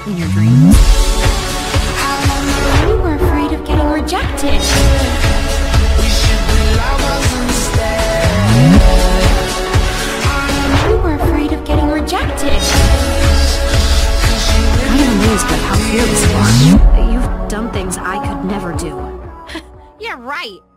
In your dreams? You were afraid of getting rejected. You were afraid of getting rejected. I'm amazed by how fearless you are. You've done things I could never do. Yeah, right.